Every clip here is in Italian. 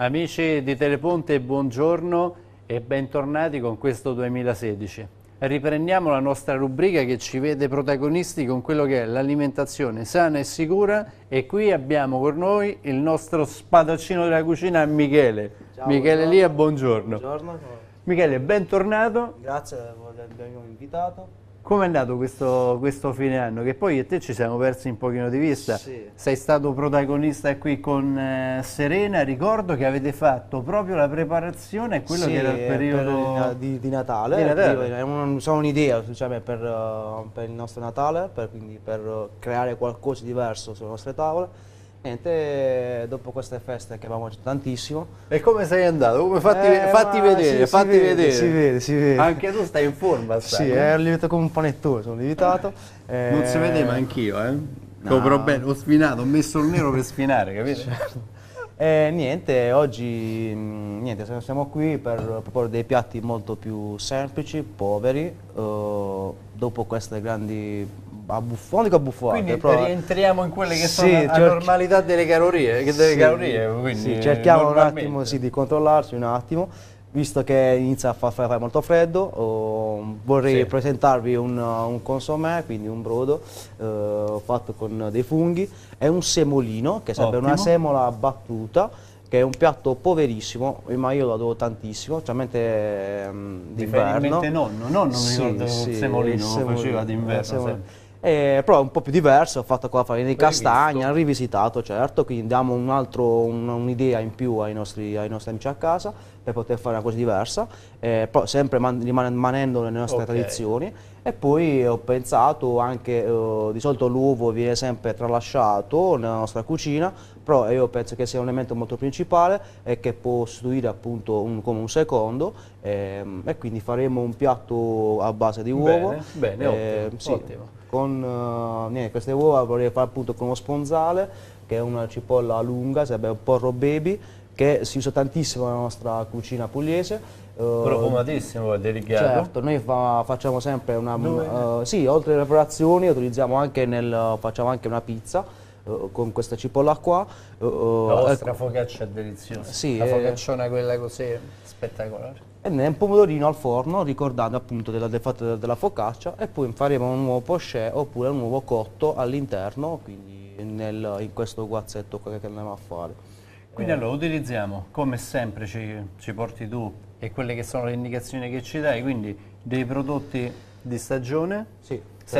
Amici di Teleponte, buongiorno e bentornati con questo 2016. Riprendiamo la nostra rubrica che ci vede protagonisti con quello che è l'alimentazione sana e sicura, e qui abbiamo con noi il nostro spadaccino della cucina Michele. Ciao, Michele Lia, buongiorno. Buongiorno. Michele, bentornato. Grazie per avermi invitato. Come è andato questo fine anno? Che poi io e te ci siamo persi un pochino di vista. Sì. Sei stato protagonista qui con Serena. Ricordo che avete fatto proprio la preparazione a quello che era il periodo di Natale. Di Natale. È un'idea, diciamo, per il nostro Natale, quindi per creare qualcosa di diverso sulle nostre tavole. Niente, dopo queste feste che abbiamo mangiato tantissimo. E come sei andato? Fatti vedere, sì, fatti vedere. Si vede. Anche tu stai in forma, stai. Sì, è lievitato come un panettone, sono lievitato. Non si vede, ma anch'io, Copro bene, ho sfinato, ho messo il nero per sfinare, capito? Niente, oggi siamo qui per proporre dei piatti molto più semplici, poveri, dopo queste grandi non dico abbuffate, quindi però rientriamo in quelle che sono la normalità delle calorie, quindi sì, cerchiamo un attimo di controllarci un attimo, visto che inizia a fare molto freddo. Vorrei presentarvi un consommé, quindi un brodo fatto con dei funghi e un semolino, che sarebbe una semola battuta, che è un piatto poverissimo, ma io lo adoro tantissimo, specialmente d'inverno. Nonno mi ricordo il semolino lo faceva d'inverno. Però è un po' più diverso, fatto con la farina di castagna, rivisitato, certo, quindi diamo un'idea in più ai nostri amici a casa per poter fare una cosa diversa, però sempre rimanendo nelle nostre tradizioni. E poi ho pensato anche, di solito l'uovo viene sempre tralasciato nella nostra cucina, però io penso che sia un elemento molto principale e che può sostituire appunto come un secondo, e quindi faremo un piatto a base di uovo. Bene, ottimo. Con queste uova vorrei fare appunto con lo sponzale, che è una cipolla lunga, sarebbe un porro baby, che si usa tantissimo nella nostra cucina pugliese. Profumatissimo, delicato. Certo, noi facciamo sempre sì, oltre alle preparazioni utilizziamo anche facciamo anche una pizza con questa cipolla qua. La vostra focaccia è deliziosa. Sì, la focacciona quella così spettacolare. E un pomodorino al forno, ricordando appunto del fatto della focaccia, e poi faremo un nuovo poché oppure un uovo cotto all'interno, quindi in questo guazzetto che andiamo a fare. Quindi allora utilizziamo, come sempre ci porti tu, e quelle che sono le indicazioni che ci dai, quindi dei prodotti di stagione, sì,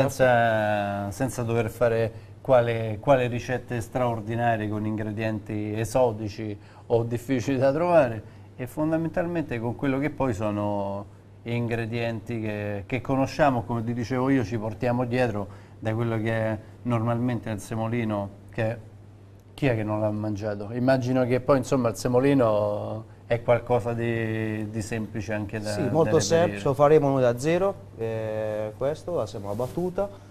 senza dover fare quale ricette straordinarie con ingredienti esotici o difficili da trovare, e fondamentalmente con quello che poi sono ingredienti che conosciamo, come ti dicevo io, ci portiamo dietro da quello che è normalmente il semolino, che chi è che non l'ha mangiato? Immagino che poi insomma il semolino è qualcosa di semplice anche da molto semplice, lo faremo noi da zero, questo, la semola battuta.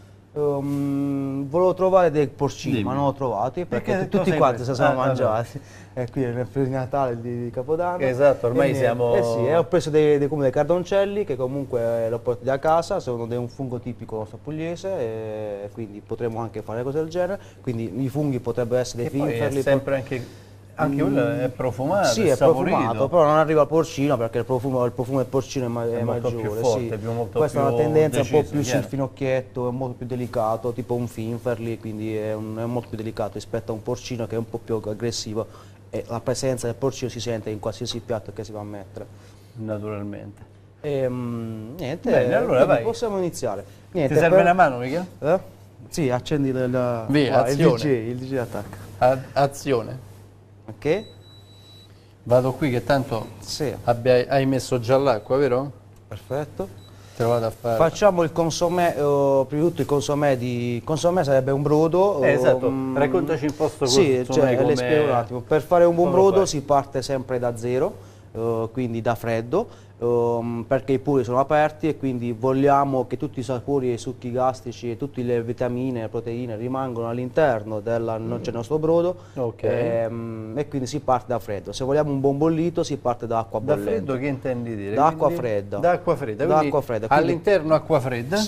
Volevo trovare dei porcini, ma non l'ho trovati perché tutti quanti si sono mangiati. E qui è nel periodo di Natale, di Capodanno. Esatto, ormai siamo... ho preso dei cardoncelli che comunque l'ho portati a casa, sono un fungo tipico nostro pugliese, e quindi potremmo anche fare cose del genere. Quindi i funghi potrebbero essere dei finferli. È sempre anche quello è profumato, sì, è profumato, però non arriva al porcino perché il profumo del porcino è maggiore. Più forte, questa è una tendenza deciso, un po' più sul finocchietto, è molto più delicato, tipo un finferli, quindi è molto più delicato rispetto a un porcino che è un po' più aggressivo, e la presenza del porcino si sente in qualsiasi piatto che si va a mettere. Naturalmente. Niente, bene, allora vai. Possiamo iniziare. Ti serve una mano, Michele? Sì, accendi Via, il DJ attacca. Azione. Ok, vado qui che tanto hai messo già l'acqua, vero? Perfetto. Te lo vado a fare. Facciamo il consommé, prima di tutto il consommé sarebbe un brodo. Esatto, raccontaci un po' sto le spiego un attimo. Per fare un buon brodo si parte sempre da zero, quindi da freddo, perché i pori sono aperti e quindi vogliamo che tutti i sapori e i succhi gastrici e tutte le vitamine e proteine rimangano all'interno del nostro brodo, e quindi si parte da freddo. Se vogliamo un buon bollito si parte da acqua bollente. Da freddo che intendi dire? Da acqua fredda. Da acqua fredda, all'interno acqua fredda? Sì,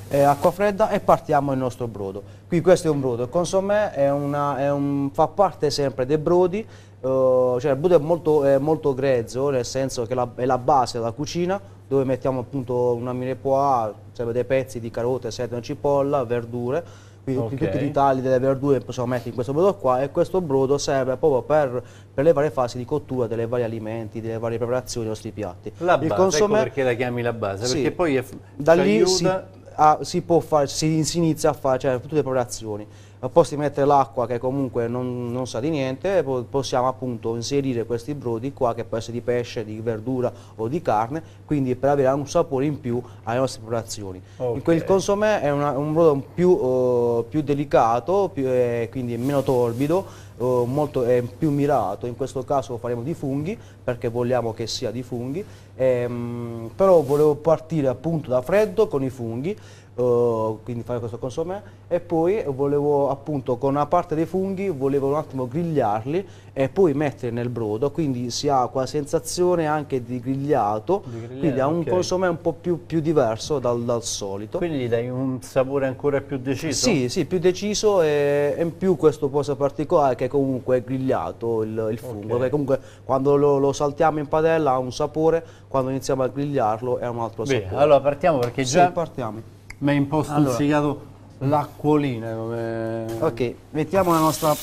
acqua fredda e partiamo il nostro brodo. Qui questo è un brodo, il consomè fa parte sempre dei brodi, cioè il brodo è molto grezzo, nel senso che è la base della cucina, dove mettiamo appunto una mirepoix, cioè dei pezzi di carote, sedano, cipolla, verdure, quindi tutti i tagli delle verdure possiamo mettere in questo brodo qua, e questo brodo serve proprio per le varie fasi di cottura delle vari alimenti, delle varie preparazioni dei nostri piatti. La base, ecco perché la chiami la base, sì, perché poi da ci lì aiuta. si può fare, si inizia a fare, cioè, tutte le preparazioni. Al posto di mettere l'acqua, che comunque non sa di niente, possiamo appunto inserire questi brodi qua, che può essere di pesce, di verdura o di carne, quindi per avere un sapore in più alle nostre preparazioni. Il consomè è un brodo più delicato, quindi meno torbido, è più mirato. In questo caso faremo di funghi, perché vogliamo che sia di funghi, però volevo partire appunto da freddo con i funghi, quindi fare questo consomè, e poi volevo appunto con una parte dei funghi volevo un attimo grigliarli e poi mettere nel brodo, quindi si ha quella sensazione anche di grigliato, quindi ha un consomè un po' più diverso dal solito. Quindi gli dai un sapore ancora più deciso? Sì, più deciso, e in più questo cosa particolare che comunque è grigliato il fungo, perché comunque quando lo saltiamo in padella ha un sapore, quando iniziamo a grigliarlo è un altro sapore. Allora partiamo, perché già partiamo. mi hai un po' stuzzicato l'acquolina. Ok, mettiamo la nostra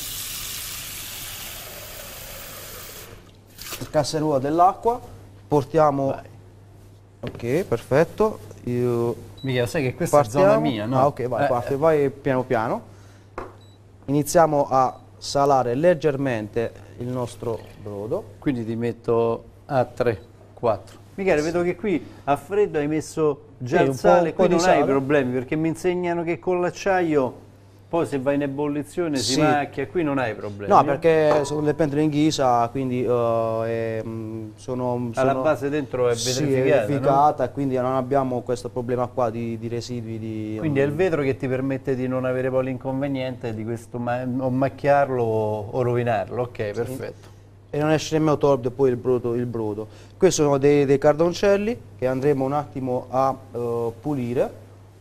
casseruola dell'acqua, portiamo. Vai. Ok, perfetto. Mica, sai che questa è zona mia, no? Ok, vai piano piano. Iniziamo a salare leggermente il nostro brodo. Quindi ti metto a 3, 4. Michele, vedo che qui a freddo hai messo già il sale, qui non hai problemi, perché mi insegnano che con l'acciaio poi se vai in ebollizione si macchia, qui non hai problemi. No, perché sono le pentole in ghisa, quindi alla base dentro è vetrificata, no? Quindi non abbiamo questo problema qua di residui. Quindi è il vetro che ti permette di non avere poi l'inconveniente di questo o macchiarlo o rovinarlo. Ok, perfetto. E non esce nemmeno torbido poi il brodo. Questi sono dei cardoncelli che andremo un attimo a pulire.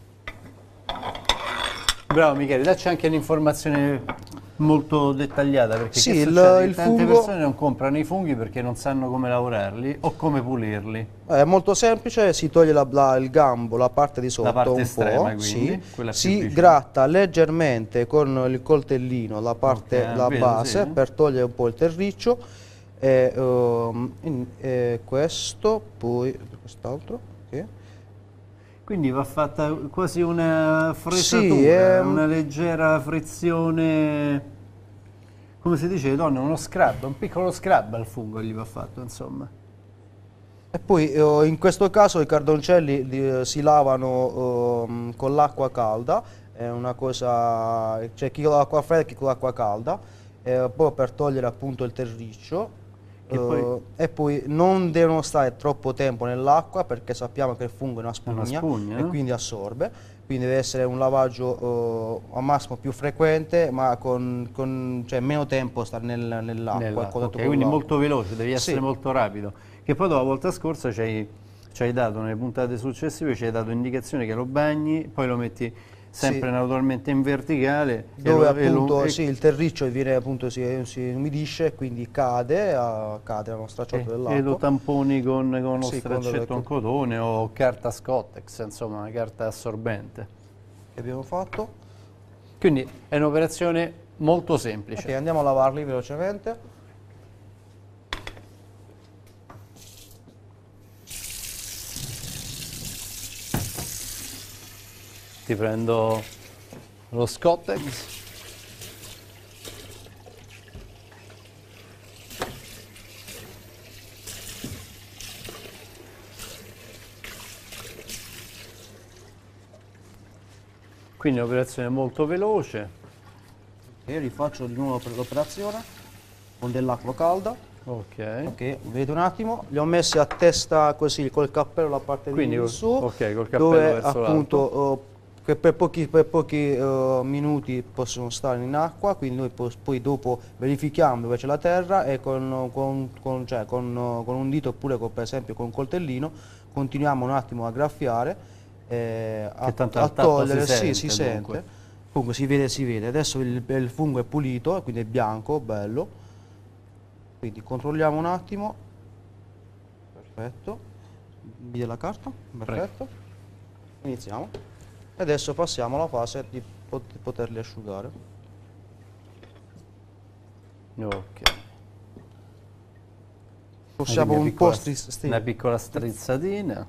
Bravo Michele, dacci anche un'informazione molto dettagliata, perché tante persone non comprano i funghi perché non sanno come lavorarli o come pulirli. È molto semplice, si toglie il gambo, la parte di sotto, la parte un estrema, po', quindi, si gratta leggermente con il coltellino la base per togliere un po' il terriccio, questo, poi quest'altro. Quindi va fatta quasi una fresatura, una leggera frizione, come si dice, donne, uno scrub, un piccolo scrub al fungo gli va fatto, insomma. E poi in questo caso i cardoncelli si lavano con l'acqua calda, è una cosa, c'è chi con l'acqua fredda e chi con l'acqua calda, poi per togliere appunto il terriccio. E poi non devono stare troppo tempo nell'acqua, perché sappiamo che il fungo è una spugna, e quindi assorbe, quindi deve essere un lavaggio al massimo più frequente, ma cioè meno tempo stare nell'acqua. Quindi molto veloce, devi essere molto rapido. Che poi la volta scorsa ci hai dato, nelle puntate successive ci hai dato indicazione che lo bagni, poi lo metti sempre naturalmente in verticale, dove appunto il terriccio viene appunto si umidisce, quindi cade la nostra ciotola dell'acqua. E lo tamponi con uno straccetto in cotone o carta Scottex, insomma una carta assorbente. Che abbiamo fatto. Quindi è un'operazione molto semplice. Ok, andiamo a lavarli velocemente. Ti prendo lo Scottex. Quindi un'operazione molto veloce. E rifaccio di nuovo per l'operazione con dell'acqua calda. Ok, vedete un attimo, li ho messi a testa così col cappello la parte di su, col cappello dove verso appunto che per pochi minuti possono stare in acqua, quindi noi poi dopo verifichiamo dove c'è la terra e con un dito oppure per esempio con un coltellino continuiamo un attimo a graffiare tanto a al tatto togliere, si sì, sente, si dunque. sente. Comunque si vede, si vede. Adesso il fungo è pulito, quindi è bianco, bello. Quindi controlliamo un attimo. Perfetto. Mi dia la carta? Perfetto. Iniziamo. E adesso passiamo alla fase di poterli asciugare. Ok. Possiamo Quindi un po' una piccola strizzatina.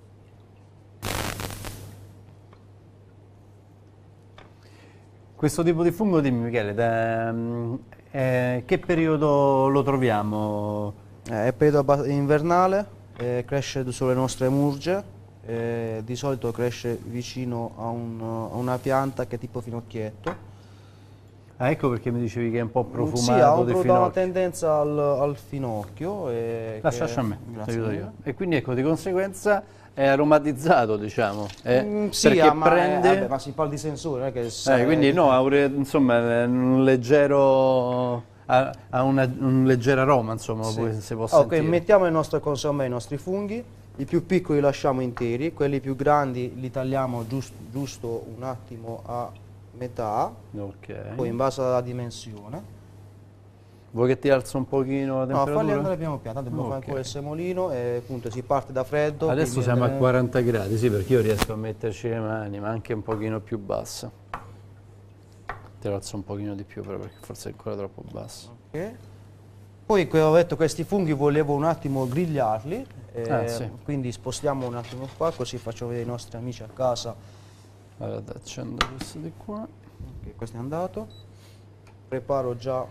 Questo tipo di fungo, dimmi Michele, che periodo lo troviamo? È periodo invernale, cresce sulle nostre murge, di solito cresce vicino a una pianta che è tipo finocchietto. Ah, ecco perché mi dicevi che è un po' Sì, profumato di ha una finocchio. tendenza al finocchio. Lascia a me, Grazie aiuto mille. io. E quindi ecco, di conseguenza è aromatizzato, diciamo, Sì, perché ma, prende... vabbè, ma si parla di sensore, non è che quindi no, insomma, un leggero... ha un leggero aroma, insomma, sì. si può Ok, sentire. mettiamo il nostro consomé, i nostri funghi, i più piccoli li lasciamo interi, quelli più grandi li tagliamo giusto un attimo a metà, Ok. poi in base alla dimensione. Vuoi che ti alzo un pochino la No, falli temperatura? andare piano piano, tanto dobbiamo fare Ok. ancora il semolino e appunto si parte da freddo. Adesso quindi siamo a andare- 40 gradi, sì, perché io riesco a metterci le mani, ma anche un pochino più bassa. Te lo alzo un pochino di più però perché forse è ancora troppo basso. Ok. Poi come ho detto questi funghi volevo un attimo grigliarli, Sì. quindi spostiamo un attimo qua così faccio vedere ai nostri amici a casa. Allora accendo questo di qua. Ok, questo è andato. Preparo già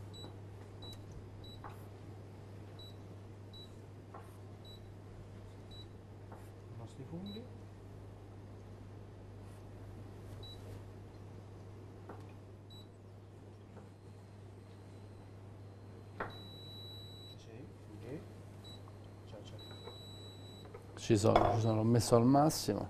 i nostri funghi. Sì, ok. Ciao. Ci sono, l'ho messo al massimo.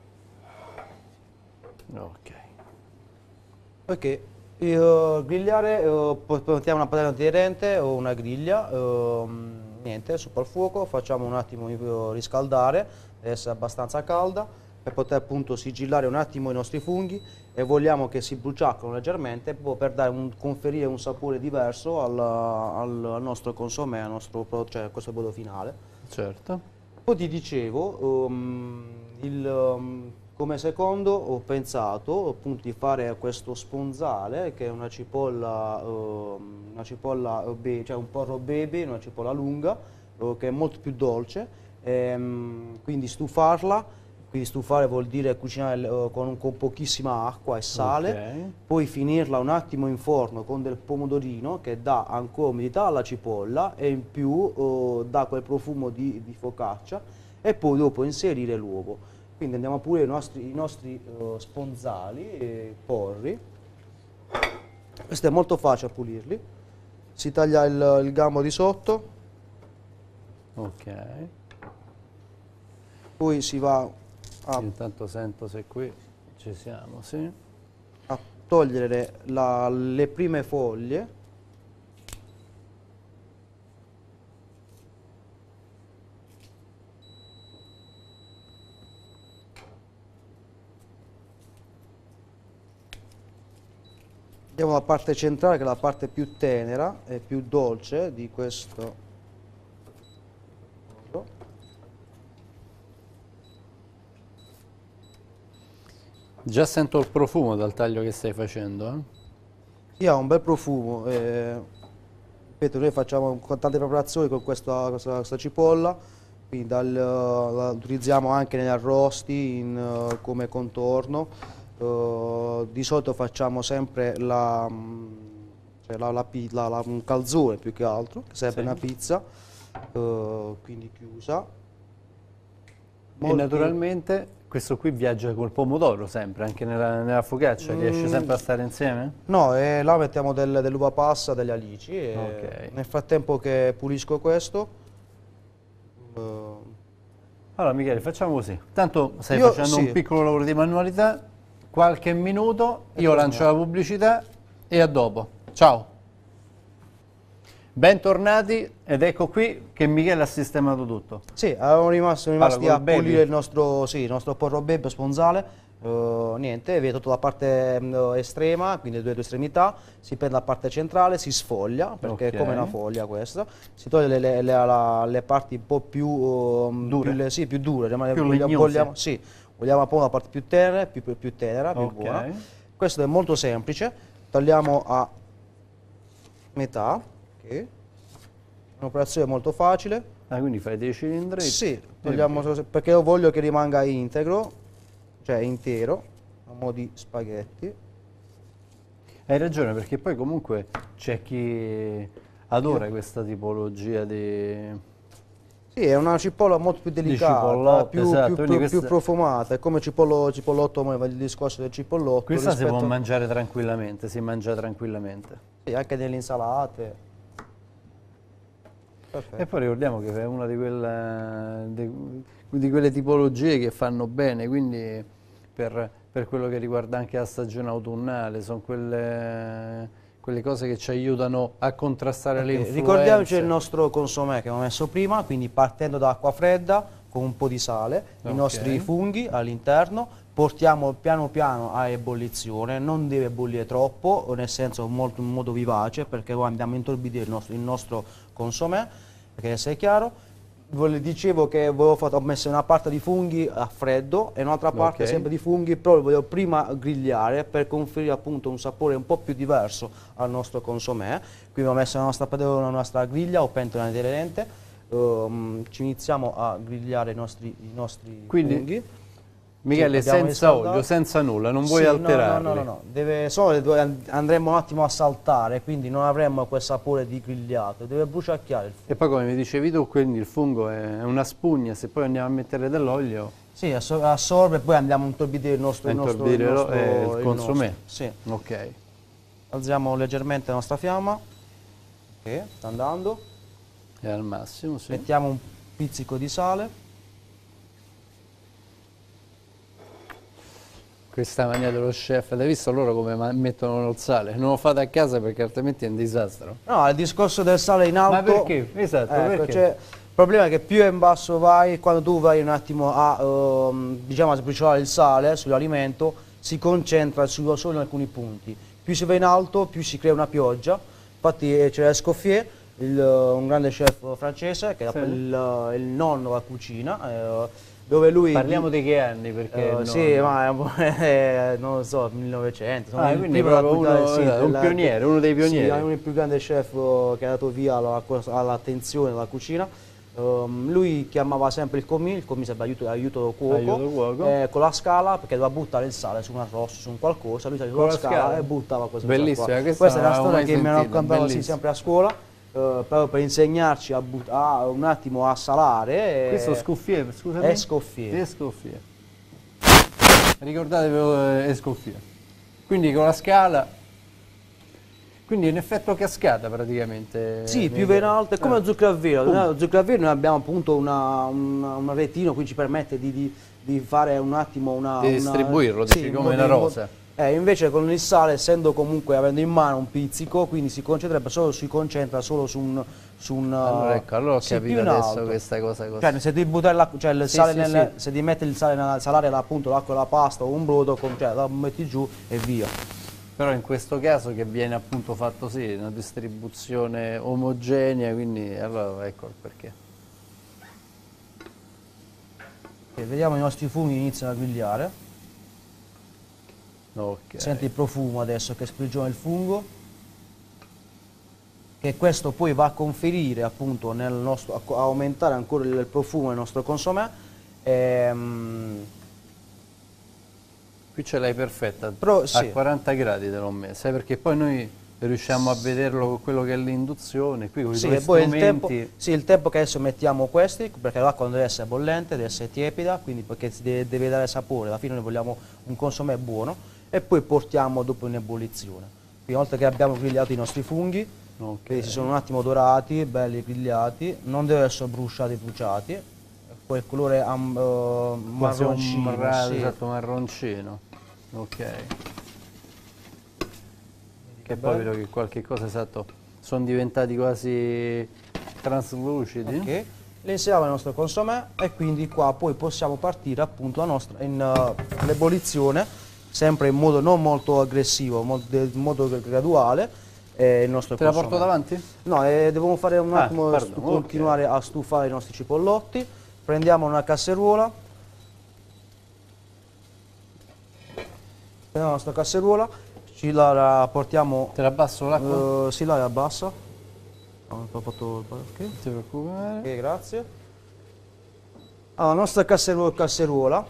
Ok. Ok, grigliare, mettiamo una padella antiaderente o una griglia, niente, sopra il fuoco, facciamo un attimo riscaldare, deve essere abbastanza calda, per poter appunto sigillare un attimo i nostri funghi e vogliamo che si bruciacquino leggermente per conferire un sapore diverso al nostro consomé, cioè a questo prodotto finale. Certo. Poi ti dicevo, come secondo ho pensato appunto di fare questo sponzale che è una cipolla, cioè un porro baby, una cipolla lunga, che è molto più dolce, quindi stufarla. Quindi stufare vuol dire cucinare con pochissima acqua e sale, Ok. poi finirla un attimo in forno con del pomodorino che dà ancora umidità alla cipolla e in più dà quel profumo di focaccia e poi dopo inserire l'uovo. Quindi andiamo a pulire i nostri sponzali e porri. Questo è molto facile a pulirli. Si taglia il gambo di sotto, Ok. poi si va Io intanto sento se qui ci siamo, sì. a togliere le prime foglie. Andiamo alla parte centrale che è la parte più tenera e più dolce di questo. Già sento il profumo dal taglio che stai facendo, eh? Sì, ha un bel profumo. Ripeto, noi facciamo con tante preparazioni con questa cipolla, quindi la utilizziamo anche negli arrosti come contorno. Di solito facciamo sempre un calzone più che altro, che serve Sì. una pizza, quindi chiusa. E Molti- naturalmente questo qui viaggia col pomodoro sempre, anche nella focaccia, riesce sempre a stare insieme? No, là mettiamo dell'uva passa, delle alici e Ok. nel frattempo che pulisco questo, Allora Michele, facciamo così. Tanto stai Io facendo sì. un piccolo lavoro di manualità, qualche minuto, io lancio la pubblicità e a dopo. Ciao! Bentornati ed ecco qui che Michele ha sistemato tutto. Sì, avevamo rimasti a baby. pulire il nostro porro baby sponzale. Niente, vede tutta la parte estrema, quindi le due estremità, si prende la parte centrale, si sfoglia, perché è come una foglia questa, si toglie le parti un po' più dure, più dure, più legnose. sì, vogliamo appunto la parte più tenera, più tenera, più buona. Questo è molto semplice, tagliamo a metà, è un'operazione molto facile. Ah, quindi fai dei cilindri? Sì, togliamo, perché io voglio che rimanga integro, cioè intero, a mo' di spaghetti. Hai ragione, perché poi comunque c'è chi adora questa tipologia di... Sì, è una cipolla molto più delicata, più profumata, è come cipollotto, ma il discorso del cipollotto. Questa si può mangiare tranquillamente, si mangia tranquillamente. Sì, anche nelle insalate. Perfetto. E poi ricordiamo che è una di quelle tipologie che fanno bene, quindi per quello che riguarda anche la stagione autunnale, sono quelle cose che ci aiutano a contrastare le influenze. Ricordiamoci il nostro consomè che abbiamo messo prima, quindi partendo da acqua fredda con un po' di sale, i nostri funghi all'interno, portiamo piano piano a ebollizione, non deve bollire troppo, nel senso in modo vivace, perché poi andiamo a intorbidire il nostro consomè, perché essere chiaro. Dicevo che ho messo una parte di funghi a freddo e un'altra parte sempre di funghi, però li voglio prima grigliare per conferire appunto un sapore un po' più diverso al nostro consomè. Quindi ho messo la nostra griglia o pentola aderente, ci iniziamo a grigliare i nostri funghi. Michele, senza olio, senza nulla, non vuoi alterarli? No, andremo un attimo a saltare, quindi non avremo quel sapore di grigliato, deve bruciacchiare il fungo. E poi come mi dicevi tu, quindi il fungo è una spugna, se poi andiamo a mettere dell'olio... Sì, assorbe e poi andiamo a intorbidire il nostro consomè. Sì. Ok. Alziamo leggermente la nostra fiamma, che sta andando. È al massimo, sì. Mettiamo un pizzico di sale. Questa mania dello chef, hai visto loro come mettono il sale? Non lo fate a casa perché altrimenti è un disastro. No, il discorso del sale in alto... Ma perché? Esatto, perché? Cioè, il problema è che più in basso vai, quando tu vai un attimo a, diciamo, a sbriciolare il sale sull'alimento, si concentra solo in alcuni punti. Più si va in alto, più si crea una pioggia. Infatti c'è Escoffier, un grande chef francese, che è il nonno della cucina, dove lui... Parliamo di che anni? Perché sì, ma non lo so, 1900. Quindi proprio un pioniere, uno dei pionieri. Sì, è uno dei più grandi chef che ha dato via all'attenzione alla cucina. Lui chiamava sempre il commis sarebbe aiuto cuoco, con la scala, perché doveva buttare il sale su un arrosto, su un qualcosa, lui saliva con la scala e buttava questo. Bellissima, questa è una storia che mi hanno raccontato sempre a scuola. Proprio per insegnarci un attimo a salare. Questo è Escoffier, scusami? Escoffier. Ricordatevi Escoffier. Quindi con la scala, quindi è un effetto cascata praticamente. Sì, più va in alto, è come lo zucchero a velo. Lo zucchero a velo noi abbiamo appunto un retino, quindi ci permette di fare un attimo di distribuirlo, come una rosa. Invece con il sale, essendo comunque avendo in mano un pizzico, quindi si concentra solo su un allora ecco, allora ho capito adesso questa cosa così. Cioè se devi buttare se devi mettere il sale nella salare appunto l'acqua e la pasta o un brodo, la metti giù e via. Però in questo caso che viene appunto fatto una distribuzione omogenea, quindi allora ecco il perché. Vediamo i nostri funghi iniziano a grigliare. Okay. Senti il profumo adesso che sprigiona il fungo, che questo poi va a conferire appunto a aumentare ancora il profumo del nostro consomè. Qui ce l'hai perfetta, sì. A 40 gradi te l'ho messa, perché poi noi riusciamo a vederlo con quello che è l'induzione, qui con i tuoi strumenti. Il tempo che adesso mettiamo questi, perché l'acqua non deve essere bollente, deve essere tiepida, quindi perché deve dare sapore, alla fine noi vogliamo un consomè buono, e poi portiamo dopo in ebollizione. Quindi una volta che abbiamo grigliato i nostri funghi, che si sono un attimo dorati, belli grigliati, non devono essere bruciati, poi il colore marroncino. Esatto, marroncino. Ok. Che poi vedo che qualche cosa esatto sono diventati quasi traslucidi. Ok. Le inseriamo il nostro consommé e quindi qua poi possiamo partire appunto la nostra in l'ebollizione, sempre in modo non molto aggressivo, in modo graduale. Il nostro Te la consommé. porto davanti? No, dobbiamo fare un attimo, continuare a stufare i nostri cipollotti. Prendiamo una casseruola. Prendiamo la nostra casseruola, la portiamo... Te la abbasso l'acqua? Sì, la abbassa. Ho fatto Non ti preoccupare. Ok, grazie. Allora, la nostra casseruola.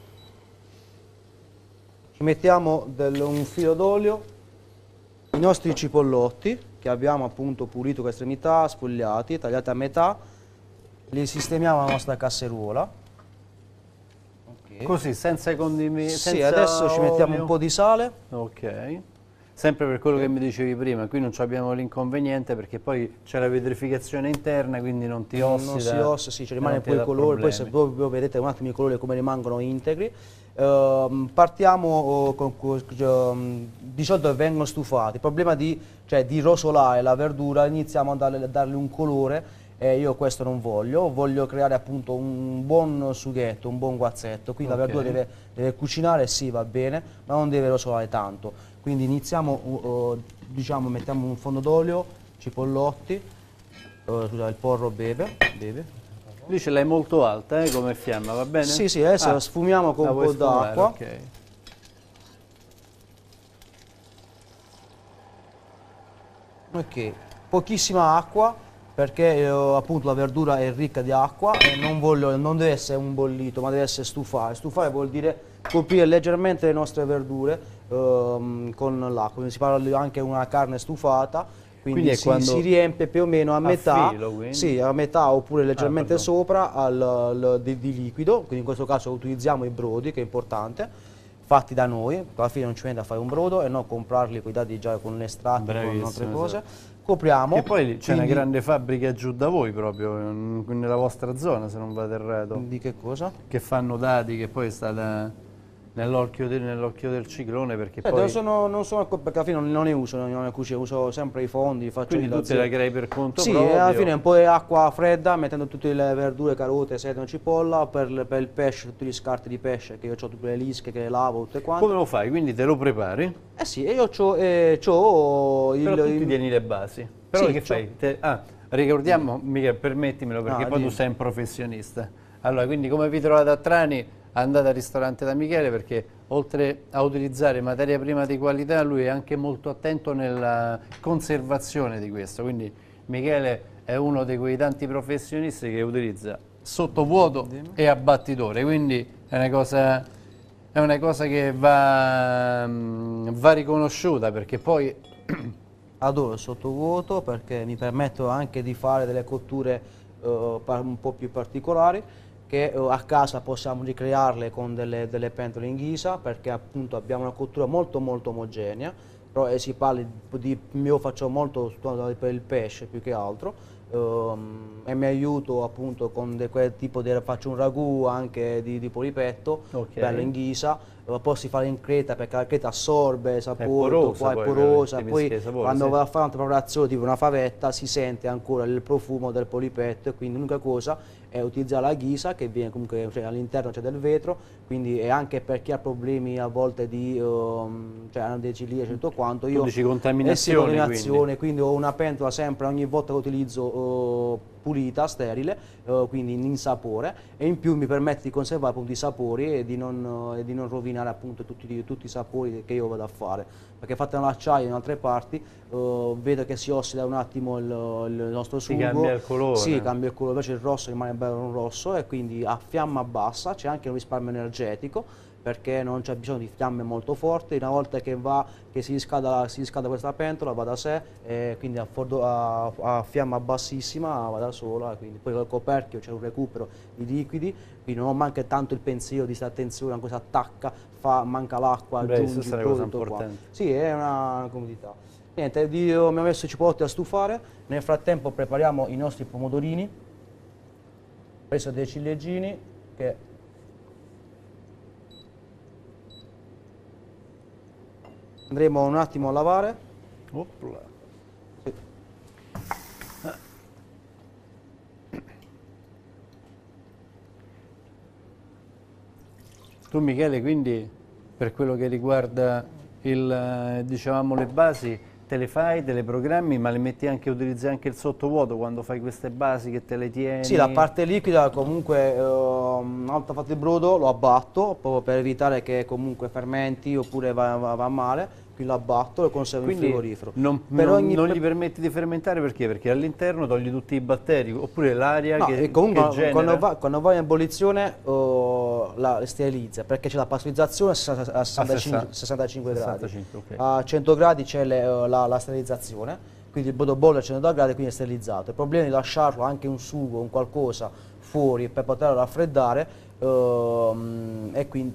Ci mettiamo un filo d'olio, i nostri cipollotti, che abbiamo appunto pulito con estremità, sfogliati, tagliati a metà, li sistemiamo alla nostra casseruola. Okay. Così, senza condimenti? Sì, adesso ci mettiamo un po' di sale. Ok. Sempre per quello che mi dicevi prima, qui non abbiamo l'inconveniente perché poi c'è la vetrificazione interna, quindi non ti ossida. Non si ossa, sì, ci rimane poi il colore, poi se voi vedete un attimo i colori come rimangono integri. Partiamo di solito vengono stufati, il problema di rosolare la verdura, iniziamo a darle un colore e io questo non voglio creare appunto un buon sughetto, un buon guazzetto, quindi la verdura deve cucinare, sì va bene, ma non deve rosolare tanto, quindi iniziamo, diciamo mettiamo un fondo d'olio, cipollotti, scusa il porro beve. Lì ce l'hai molto alta come fiamma, va bene? Sì, sì, adesso la sfumiamo con un po' d'acqua. Ok. Ok, pochissima acqua perché appunto la verdura è ricca di acqua e non deve essere un bollito, ma deve essere stufare. Stufare vuol dire coprire leggermente le nostre verdure con l'acqua, si parla anche di una carne stufata. Quindi si riempie più o meno a metà, sì, a metà oppure leggermente sopra di liquido, quindi in questo caso utilizziamo i brodi, che è importante, fatti da noi, alla fine non ci viene da fare un brodo e non comprarli con i dati già con l'estratto, con altre cose. Esatto. Copriamo. E poi c'è una grande fabbrica giù da voi proprio, nella vostra zona, se non vado errato. Di che cosa? Che fanno dadi, che poi è stata nell'occhio del ciclone, perché poi... non sono, perché alla fine non ne uso, non ne cucino, uso sempre i fondi, faccio. Quindi tu te la crei per conto proprio? Sì, alla fine un po' di acqua fredda, mettendo tutte le verdure, carote, sedano, cipolla, per il pesce, tutti gli scarti di pesce, che io ho tutte le lische che le lavo, tutte quante. Come lo fai? Quindi te lo prepari? Eh sì, e io c'ho Però tu ti tieni le basi. Però sì, che fai? Ricordiamo, Michele, permettimelo, perché poi tu sei un professionista. Allora, quindi come vi trovate a Trani, andate al ristorante da Michele, perché oltre a utilizzare materia prima di qualità, lui è anche molto attento nella conservazione di questo. Quindi Michele è uno di quei tanti professionisti che utilizza sottovuoto e abbattitore, quindi è una cosa che va riconosciuta, perché poi adoro il sottovuoto perché mi permetto anche di fare delle cotture un po' più particolari, che a casa possiamo ricrearle con delle pentole in ghisa, perché appunto abbiamo una cottura molto omogenea, però si parla io faccio molto per il pesce più che altro, e mi aiuto appunto con quel tipo di, faccio un ragù anche di polipetto, bello in ghisa, poi si fa in creta perché la creta assorbe sapore, è porosa, poi quando va a fare un'altra preparazione tipo una favetta si sente ancora il profumo del polipetto, e quindi l'unica cosa è utilizzare la ghisa, che viene comunque, all'interno c'è del vetro, quindi è anche per chi ha problemi a volte di hanno dei ciliegi e tutto quanto. Tu dici contaminazione, quindi ho una pentola sempre ogni volta che utilizzo pulita, sterile, quindi in sapore, e in più mi permette di conservare appunto i sapori e di non rovinare appunto tutti i sapori che io vado a fare, perché fatta nell'acciaio in altre parti vedo che si ossida un attimo il nostro sugo, cambia il colore. Sì, cambia il colore, invece il rosso rimane bello un rosso, e quindi a fiamma bassa c'è anche un risparmio energetico, perché non c'è bisogno di fiamme molto forti. Una volta che si riscalda questa pentola va da sé, e quindi a fiamma bassissima va da sola, quindi poi col coperchio c'è un recupero di liquidi, quindi non manca tanto il pensiero di stare attenzione, una cosa attacca, manca l'acqua, aggiungi tutto qua. Sì, è una comodità. Niente, abbiamo messo i cipollotti a stufare, nel frattempo prepariamo i nostri pomodorini, ho preso dei ciliegini che andremo un attimo a lavare. Opla. Sì. Tu Michele, quindi per quello che riguarda dicevamo le basi, te le fai, te le programmi, ma le metti anche, utilizzi anche il sottovuoto quando fai queste basi che te le tieni? Sì, la parte liquida comunque, una volta fatto il brodo lo abbatto proprio per evitare che comunque fermenti oppure va male, quindi lo abbatto e lo conservo in frigorifero. Non gli permetti di fermentare perché? Perché all'interno togli tutti i batteri, oppure l'aria che genera... quando va in ebollizione la sterilizza, perché c'è la pastorizzazione a 65 gradi, 65, okay. A 100 gradi c'è la sterilizzazione, quindi il brodo bolle a 100 gradi quindi è sterilizzato. Il problema di lasciarlo anche un sugo, un qualcosa fuori per poterlo raffreddare, e quindi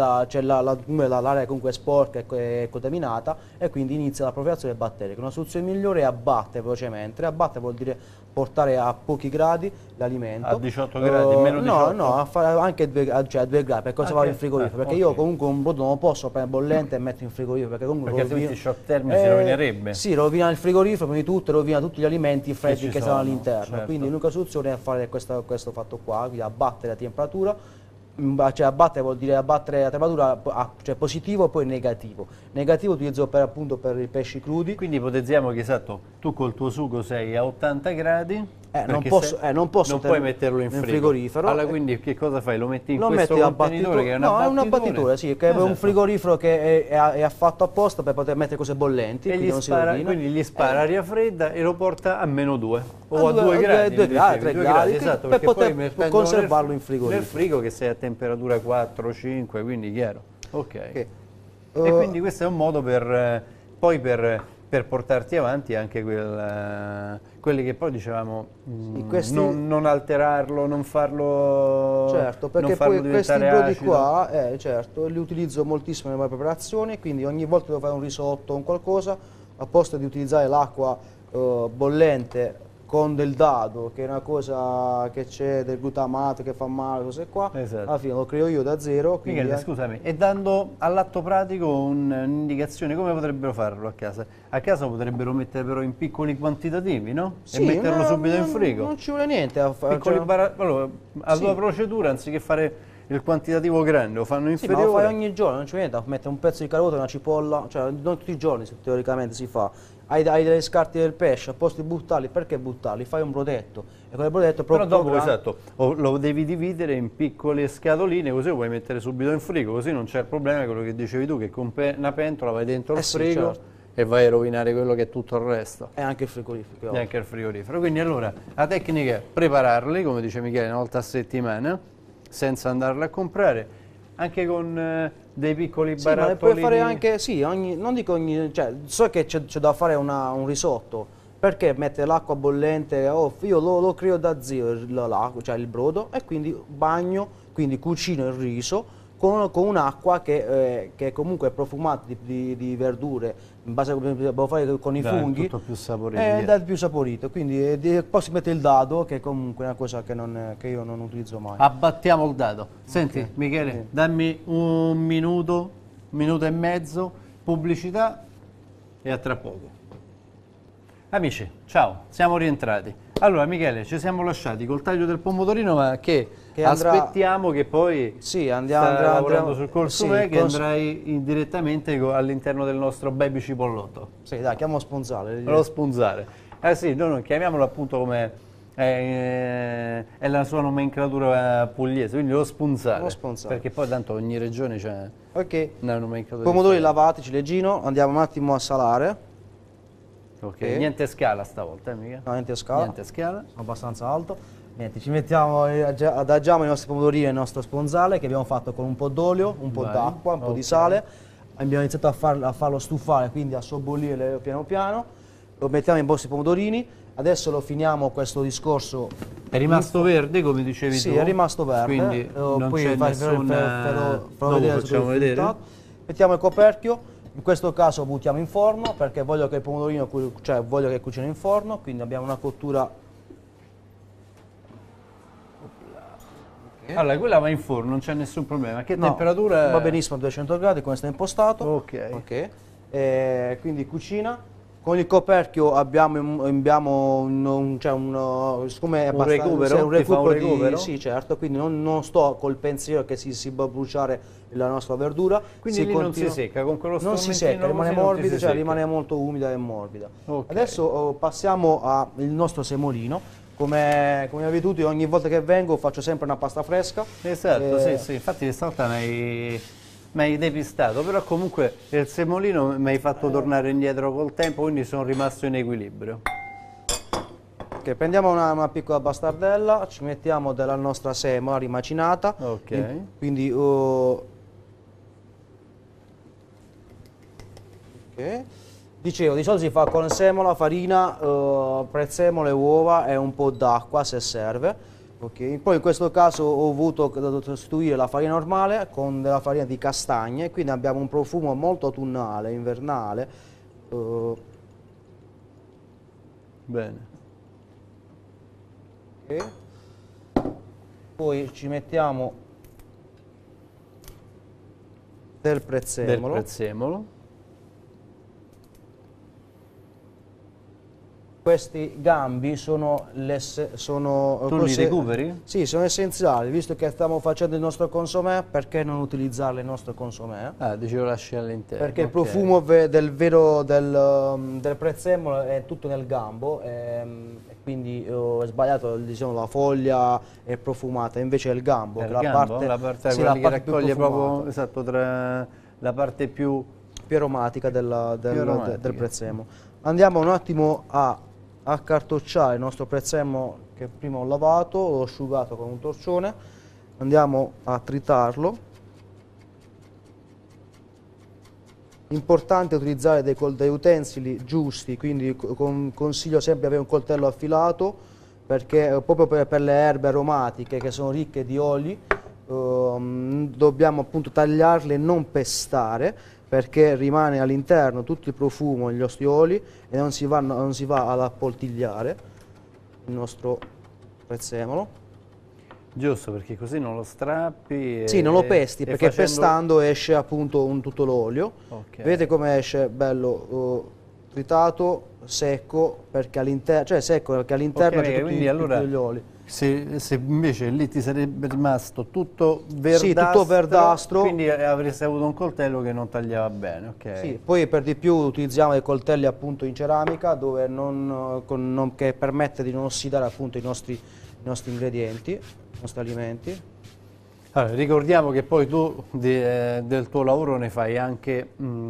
l'area comunque sporca e contaminata e quindi inizia la proliferazione dei batteri. Una soluzione migliore è abbattere velocemente. Abbattere vuol dire portare a pochi gradi l'alimento. A 18 gradi, meno 18? No, anche a 2 gradi, per cosa va in frigorifero? Perché io comunque un brodo non lo posso prendere bollente e mettere in frigorifero, perché altrimenti il shock termico si rovinerebbe. Sì, rovina il frigorifero, quindi tutto, rovina tutti gli alimenti freddi che stanno all'interno. Certo. Quindi l'unica soluzione è fare questo fatto qua, quindi abbattere la temperatura. Cioè abbattere vuol dire abbattere la temperatura, cioè positivo e poi negativo. Negativo utilizzo appunto per i pesci crudi. Quindi ipotizziamo che esatto, tu col tuo sugo sei a 80 gradi. Non puoi metterlo in frigorifero. Allora quindi che cosa fai? Lo metti in questo contenitore che è una è un abbattitore, sì, che è un frigorifero che è fatto apposta per poter mettere cose bollenti, e quindi non si rovina. Quindi gli spara aria fredda e lo porta a -2 o a 2 gradi, 2 gradi, 3 gradi, esatto, per poter conservarlo in frigorifero. Nel frigo che sei a temperatura 4-5, quindi chiaro. Ok. E quindi questo è un modo per portarti avanti anche quelli che poi dicevamo, non alterarlo, non farlo. Certo, perché poi questi brodi qua, certo, li utilizzo moltissimo nelle mie preparazioni, quindi ogni volta che devo fare un risotto o un qualcosa, a posto di utilizzare l'acqua bollente con del dado, che è una cosa che c'è del glutamato che fa male, cose qua, esatto. Alla fine lo creo io da zero. Quindi Michele, scusami, e dando all'atto pratico un'indicazione, come potrebbero farlo a casa? A casa potrebbero mettere però in piccoli quantitativi, no? Sì, e metterlo subito in frigo. Non ci vuole niente a fare. Allora, la tua procedura, anziché fare il quantitativo grande, lo fanno inferiore. Ma lo fai ogni giorno, non ci vuole niente a mettere un pezzo di carota, una cipolla, cioè non tutti i giorni teoricamente si fa. Hai delle scarti del pesce, a posto di buttarli, perché buttarli? Fai un brodetto e quel brodetto però dopo esatto, lo devi dividere in piccole scatoline, così lo puoi mettere subito in frigo, così non c'è il problema, quello che dicevi tu, che con una pentola vai dentro il frigo, certo, e vai a rovinare quello che è tutto il resto. E anche il frigorifero. E anche il frigorifero. Quindi allora la tecnica è prepararli, come dice Michele, una volta a settimana, senza andarli a comprare, anche con dei piccoli barattolini. Ma puoi fare anche, non dico cioè, so che c'è da fare un risotto, perché mettere l'acqua bollente, io lo creo da zero, cioè il brodo, e quindi bagno, quindi cucino il riso con un'acqua che comunque è profumata di verdure, in base a come devo fare con i funghi, tutto più saporito, dà più saporito, quindi poi si mette il dado, che è comunque una cosa che io non utilizzo mai. Abbattiamo il dado. Senti Michele, dammi un minuto e mezzo, pubblicità e a tra poco. Amici, ciao, siamo rientrati. Allora Michele, ci siamo lasciati col taglio del pomodorino, ma che aspettiamo che poi andrà lavorando sul consumé, che andrai direttamente all'interno del nostro baby cipollotto. Sì, dai, chiamo spunzale. Lo spunzale. Sì, no, chiamiamolo appunto come è la sua nomenclatura pugliese, quindi lo spunzale. Perché poi tanto ogni regione c'è una nomenclatura. Pomodori lavati, ciliegino, andiamo un attimo a salare. Ok, niente scala stavolta, mica? No, niente scala. Niente scala. Abbastanza alto. Niente, ci mettiamo, adagiamo i nostri pomodorini nel nostro sponzale che abbiamo fatto con un po' d'olio, un po' d'acqua, un po' di sale. Abbiamo iniziato a farlo stufare, quindi a sobbollire piano piano. Lo mettiamo in vostri pomodorini. Adesso lo finiamo questo discorso. È rimasto verde, come dicevi tu? Sì, è rimasto verde. Quindi non poi c'è facciamo vedere. Mettiamo il coperchio. In questo caso buttiamo in forno perché voglio che il pomodorino, voglio che cucini in forno, quindi abbiamo una cottura. Allora, quella va in forno, non c'è nessun problema. Che temperatura? Va benissimo a 200 gradi, come sta impostato. Ok. Quindi cucina. Con il coperchio abbiamo siccome è Un recupero? sì, un Ti fa un recupero recupero? sì, certo, quindi non sto col pensiero che si può bruciare la nostra verdura. Quindi lì non si secca, con quello non si strumentino secca, rimane così non ti morbido, si cioè secca. rimane molto umida e morbida. Ok. Adesso passiamo al nostro semolino. Come abitudine, ogni volta che vengo faccio sempre una pasta fresca. Esatto, sì, infatti stavolta mi hai depistato, però comunque il semolino mi hai fatto tornare indietro col tempo, quindi sono rimasto in equilibrio. Ok, prendiamo una piccola bastardella, ci mettiamo della nostra semola rimacinata. Ok. Quindi ok. Dicevo, di solito si fa con semola, farina, prezzemole, uova e un po' d'acqua se serve. Okay. Poi in questo caso ho voluto sostituire la farina normale con della farina di castagne, quindi abbiamo un profumo molto autunnale, invernale. Bene. Okay. Poi ci mettiamo del prezzemolo. Del prezzemolo. Questi gambi sono Tu li recuperi? Sì, sono essenziali, visto che stiamo facendo il nostro consomè, perché non utilizzarle il nostro consomè? Ah, dicevo lasci all'interno. Perché il ok. profumo del prezzemolo è tutto nel gambo, e quindi è sbagliato, diciamo, la foglia è profumata, invece è il gambo, È che il gambo, la parte, sì, quella la che parte più raccoglie proprio, profumata, esatto, tra la parte più aromatica aromatica. del prezzemolo. Andiamo un attimo a accartocciare il nostro prezzemolo che prima ho lavato, l'ho asciugato con un torcione, andiamo a tritarlo. Importante utilizzare dei utensili giusti, quindi consiglio sempre di avere un coltello affilato, perché proprio per le erbe aromatiche che sono ricche di oli dobbiamo appunto tagliarle e non pestare, perché rimane all'interno tutto il profumo, gli ostioli, e non si va ad appoltigliare il nostro prezzemolo. Giusto, perché così non lo strappi. Sì, non lo pesti, perché facendo... pestando esce appunto tutto l'olio. Ok. Vedete come esce bello tritato, secco, perché all'interno, cioè secco perché all'interno c'è quindi tutti allora gli oli. se invece lì ti sarebbe rimasto tutto verdastro, Sì, tutto verdastro. quindi avresti avuto un coltello che non tagliava bene, ok? Sì, poi per di più utilizziamo dei coltelli appunto in ceramica dove che permette di non ossidare appunto i nostri ingredienti, i nostri alimenti. Allora, ricordiamo che poi tu del tuo lavoro ne fai anche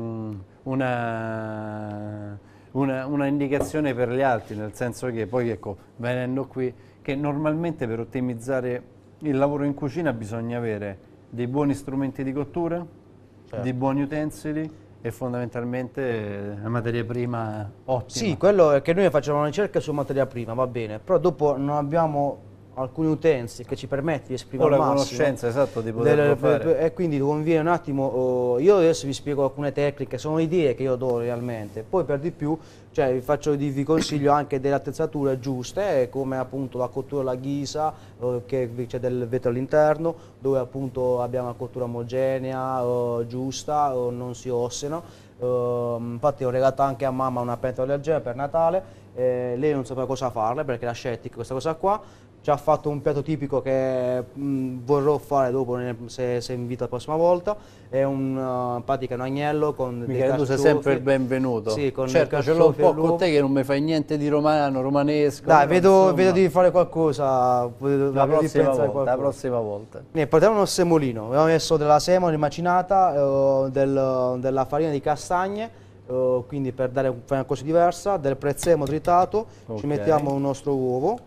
una indicazione per gli altri, nel senso che poi, ecco, venendo qui, che normalmente per ottimizzare il lavoro in cucina bisogna avere dei buoni strumenti di cottura, Certo. dei buoni utensili e fondamentalmente la materia prima ottima. Sì, quello è che noi facciamo una ricerca su materia prima, va bene, però dopo non abbiamo alcuni utensili che ci permettono di esprimere O la al massimo conoscenza, esatto, di poterlo fare. e quindi conviene un attimo, io adesso vi spiego alcune tecniche, sono idee che io do realmente, poi per di più cioè, vi consiglio anche delle attrezzature giuste, come appunto la cottura alla ghisa, che c'è del vetro all'interno, dove appunto abbiamo una cottura omogenea, giusta, non si osseno. Infatti ho regalato anche a mamma una pentola del genere per Natale, lei non sapeva cosa farle perché era scettica questa cosa qua. Ci ha fatto un piatto tipico che vorrò fare dopo se invito la prossima volta, è in pratica un agnello con dei Michele, tu sei sempre il benvenuto. Sì, con certo, ce l'ho un po' con te che non mi fai niente di romano, romanesco. Dai, però, vedo di fare qualcosa, la prossima volta. Partiamo uno semolino, abbiamo messo della semola rimacinata, della farina di castagne, quindi per fare una cosa diversa, del prezzemolo tritato, ci mettiamo il nostro uovo.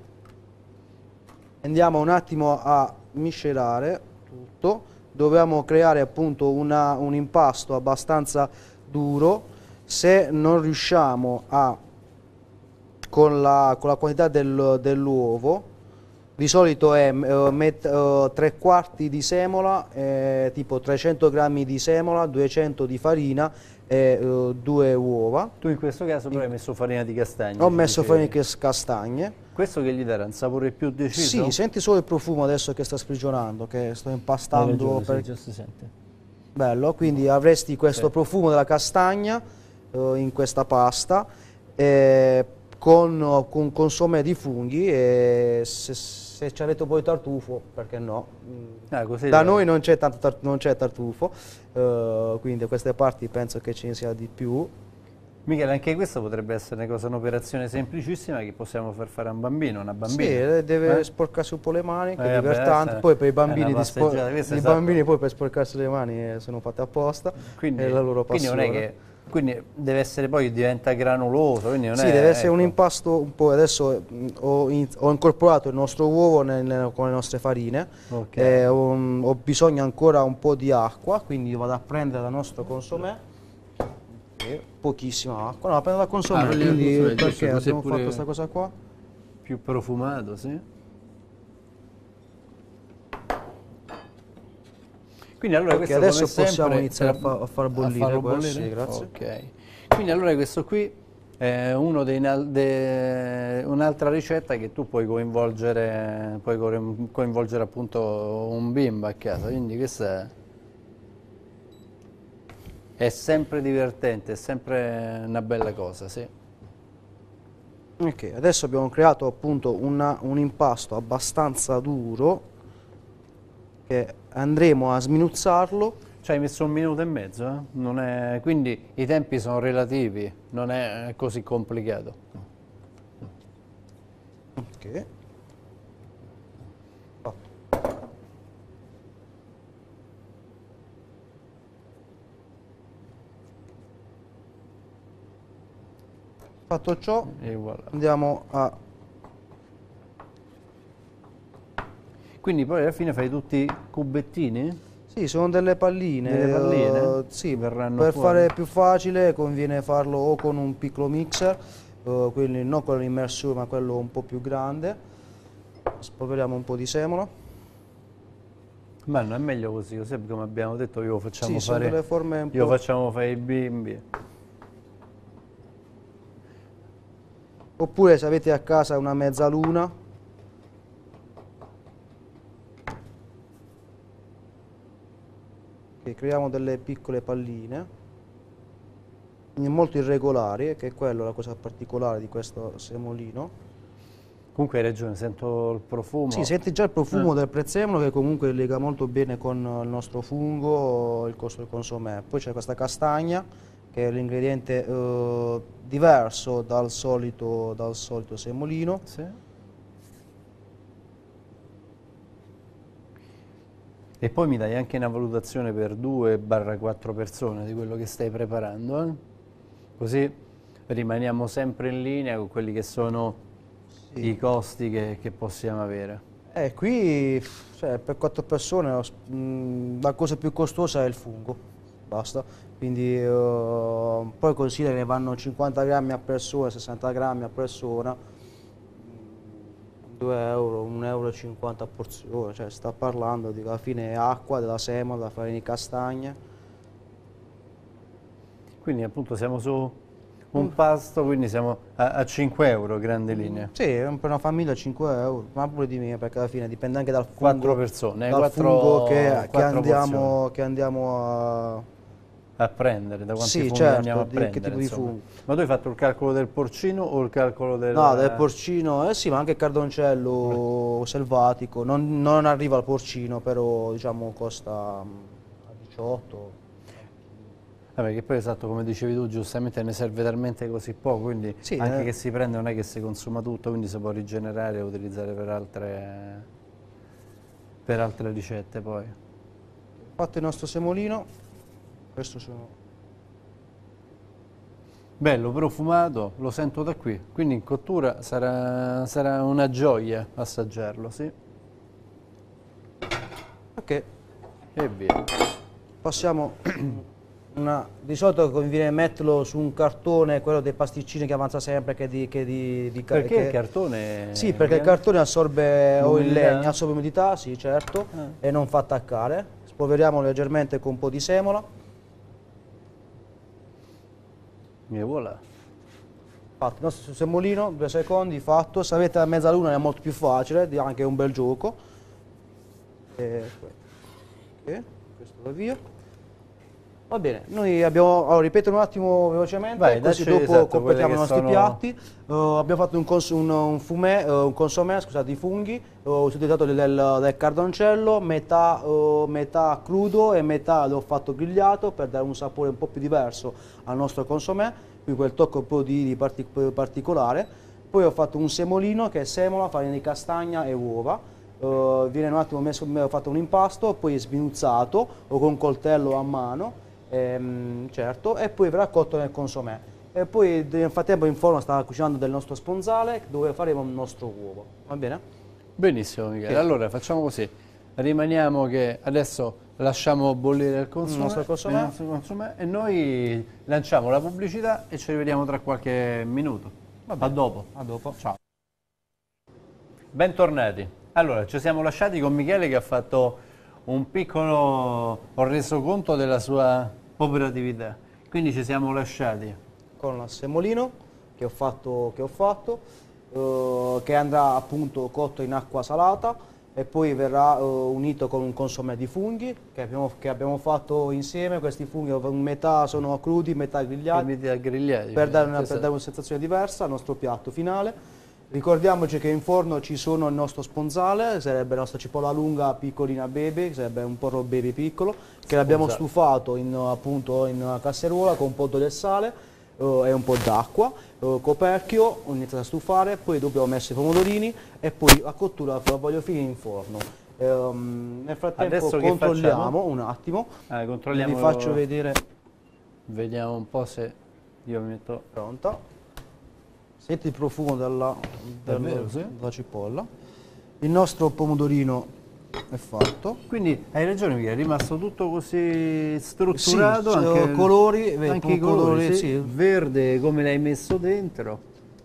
Andiamo un attimo a miscelare tutto, dobbiamo creare appunto un impasto abbastanza duro. Se non riusciamo con la quantità dell'uovo, di solito è 3/4 di semola, tipo 300 grammi di semola, 200 di farina e 2 uova. Tu in questo caso però hai messo farina di castagne. Ho messo farina di castagne. Questo che gli darà un sapore più deciso? Sì, senti solo il profumo adesso che sta sprigionando, che sto impastando. Già si sente. Bello, quindi avresti questo profumo della castagna in questa pasta. con consome di funghi, e se ci avete poi tartufo, perché no? Così Da noi non c'è tartufo, quindi a queste parti penso che ce ne sia di più. Michele, anche questa potrebbe essere un'operazione semplicissima che possiamo far fare a un bambino, una bambina. Sì, deve sporcarsi un po' le mani, che è vabbè, divertente. Poi per i bambini, esatto. bambini poi per sporcarsi le mani sono fatti apposta, è la loro passione. Quindi non è che, quindi deve essere, poi diventa granuloso, quindi non sì, è, deve essere ecco, un impasto un po'. Adesso ho incorporato il nostro uovo con le nostre farine, okay. Ho bisogno ancora un po' di acqua, quindi vado a prendere dal nostro consomè. Pochissima acqua, no, la prendo da consomè, quindi perché abbiamo fatto questa cosa qua? Più profumato, sì. Quindi allora questo adesso come possiamo sempre, iniziare a far bollire questo, sì, grazie. Ok. Quindi allora questo qui è uno un'altra ricetta che tu puoi coinvolgere appunto un bimbo a casa, quindi questa è sempre divertente, è sempre una bella cosa, sì. Ok, adesso abbiamo creato appunto un impasto abbastanza duro che andremo a sminuzzarlo. Ci hai messo 1 minuto e mezzo, eh? Non è, quindi i tempi sono relativi, non è così complicato. Ok. Fatto ciò, E voilà. andiamo a... Quindi poi alla fine fai tutti cubettini? Sì, sono delle palline. Delle palline? Sì, Verranno per fuori? fare più facile conviene farlo o con un piccolo mixer, quindi non quello immersione ma quello un po' più grande. Spolveriamo un po' di semola. Ma non è meglio così, come abbiamo detto, io facciamo Sì, sono fare, delle forme un io po'... facciamo fare i bimbi. Oppure se avete a casa una mezzaluna, creiamo delle piccole palline, molto irregolari, che è quello la cosa particolare di questo semolino. Comunque hai ragione, sento il profumo. Sì, senti già il profumo del prezzemolo che comunque lega molto bene con il nostro fungo, il consomè. Poi c'è questa castagna che è l'ingrediente diverso dal solito semolino. Sì. E poi mi dai anche una valutazione per 2-4 persone di quello che stai preparando, eh? Così rimaniamo sempre in linea con quelli che sono i costi che possiamo avere. Qui cioè, per 4 persone la cosa più costosa è il fungo, basta. Quindi poi considera che vanno 50 grammi a persona, 60 grammi a persona, 2 euro, 1,50 euro a porzione, cioè sta parlando di alla fine acqua, della semola, della farina di castagne. Quindi appunto siamo su un pasto, quindi siamo a 5 euro, grandi linee. Sì, per una famiglia 5 euro, ma pure di meno, perché alla fine dipende anche dal fungo. 4 persone, dal 4, fungo che 4 andiamo a prendere, da quanti sì, funghi certo, andiamo a che prendere, tipo di insomma. fungo. Ma tu hai fatto il calcolo del porcino o il calcolo del... No, del porcino, sì, ma anche il cardoncello selvatico, non arriva al porcino, però diciamo costa a 18. Perché poi esatto, come dicevi tu, giustamente ne serve talmente così poco, quindi Sì, anche che si prende non è che si consuma tutto, quindi si può rigenerare e utilizzare per altre ricette poi. Fatto il nostro semolino, questo sono... Bello, profumato, lo sento da qui, quindi in cottura sarà una gioia assaggiarlo, sì? Ok, E via. passiamo... di solito conviene metterlo su un cartone, quello dei pasticcini che avanza sempre, Perché il cartone? Sì, perché il cartone assorbe o il l'umidità? legno, assorbe l'umidità, sì certo, e non fa attaccare. Spolveriamo leggermente con un po' di semola. E voilà. Fatto il nostro semolino, 2 secondi, fatto. Se avete la mezzaluna è molto più facile, anche un bel gioco. Questo va via. Va bene, noi abbiamo, allora, ripeto un attimo velocemente, Vai, così dacci, dopo esatto, completiamo i quelli che nostri sono- piatti. Abbiamo fatto un consommé, scusate, di funghi, ho utilizzato del cardoncello, metà crudo e metà l'ho fatto grigliato per dare un sapore un po' più diverso al nostro consommé, quindi quel tocco un po' particolare. Poi ho fatto un semolino che è semola, farina di castagna e uova. Viene un attimo messo, ho fatto un impasto, poi sminuzzato o con un coltello a mano, certo, e poi verrà cotto nel consommé. E poi nel frattempo in forno stava cucinando del nostro sponzale dove faremo il nostro uovo. Va bene? Benissimo Michele, Sì. allora facciamo così, rimaniamo che adesso lasciamo bollire il nostro consommé. nostro consommé e noi lanciamo la pubblicità e ci rivediamo tra qualche minuto. A dopo. A dopo. Ciao. Bentornati. Allora, ci siamo lasciati con Michele che ha fatto un piccolo resoconto della sua operatività. Quindi ci siamo lasciati. Con il semolino che ho fatto, che andrà appunto cotto in acqua salata e poi verrà unito con un consommé di funghi che abbiamo fatto insieme. Questi funghi metà sono crudi, metà grigliati, Grigliati. per dare per dare una sensazione diversa al nostro piatto finale. Ricordiamoci che in forno ci sono il nostro sponzale, sarebbe la nostra cipolla lunga piccolina baby, che sarebbe un porro baby piccolo, che l'abbiamo stufato appunto in una casseruola con un po' del sale e un po' d'acqua, coperchio, ho iniziato a stufare, poi dopo ho messo i pomodorini e poi la cottura la voglio finire in forno. Nel frattempo Adesso che controlliamo facciamo? un attimo, Controlliamo. vi faccio vedere. Vediamo un po' se io mi metto. Pronta. Senti il profumo della cipolla. Il nostro pomodorino è fatto. Quindi hai ragione Michele, è rimasto tutto così strutturato, Sì, anche colori, anche i colori, sì. Verde come l'hai messo dentro.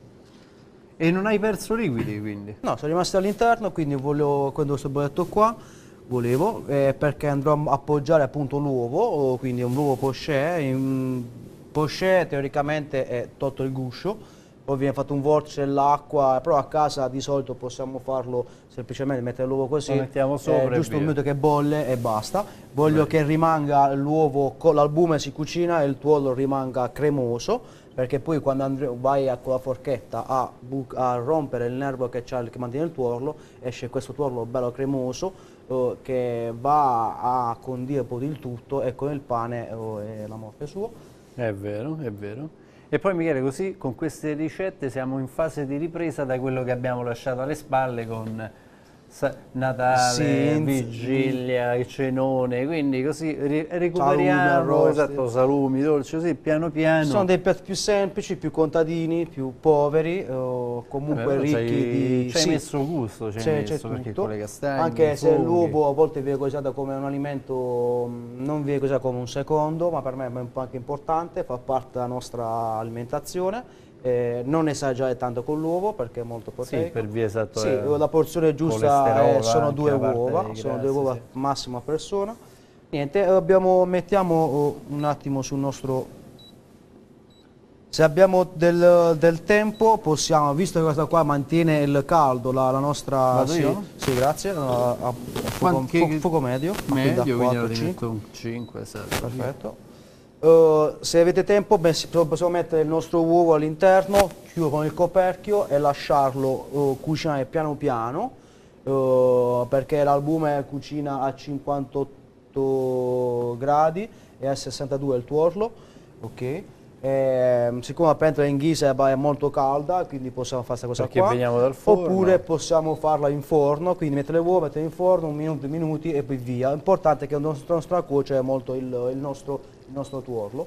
E non hai perso liquidi quindi. No, sono rimasti all'interno, quindi volevo, quando questo bolletto qua, volevo, perché andrò a appoggiare appunto l'uovo, quindi un uovo poché. Poché teoricamente è tolto il guscio. Poi viene fatto un vortice nell'acqua, però a casa di solito possiamo farlo semplicemente mettere l'uovo così, lo mettiamo sopra giusto e un via. minuto che bolle e basta. Voglio che rimanga l'uovo, l'albume si cucina e il tuorlo rimanga cremoso, perché poi quando vai con la forchetta a rompere il nervo che mantiene il tuorlo, esce questo tuorlo bello cremoso che va a condire poi il tutto e con il pane e la morte sua. È vero, è vero. E poi Michele, così con queste ricette siamo in fase di ripresa da quello che abbiamo lasciato alle spalle con Natale, Sì, vigilia, cenone, quindi così recuperiamo, Salumi, arrosti. esatto, salumi, dolci, così piano piano. Sono dei piatti più semplici, più contadini, più poveri, comunque Però ricchi ci hai sì, messo gusto, ci hai messo perché tutto. con le castagne, Anche i se funghi. l'uovo a volte viene considerato come un alimento, non viene considerato come un secondo, ma per me è anche importante, fa parte della nostra alimentazione. Non esagerare tanto con l'uovo perché è molto proteico. Sì, per via esatto. Sì, la porzione giusta colesterolo sono anche, due a parte uova, dei sono grassi, due uova sì. massimo a persona. Niente, mettiamo un attimo sul nostro. Se abbiamo del tempo possiamo, visto che questa qua mantiene il caldo, la nostra. Vado Sì, io? sì, grazie. A fuoco medio. Medio, quindi 4, allora ti 5. metto un 5, esatto. Perfetto. Se avete tempo possiamo mettere il nostro uovo all'interno, chiudo con il coperchio e lasciarlo cucinare piano piano, perché l'albume cucina a 58 gradi e a 62 il tuorlo, ok? Siccome la pentola in ghisa è molto calda, quindi possiamo fare questa cosa Perché qua. veniamo dal forno. Oppure possiamo farla in forno, quindi mettere le uova, mettere in forno un minuto, 2 minuti e poi via. L'importante è che non stracuoce molto il nostro tuorlo.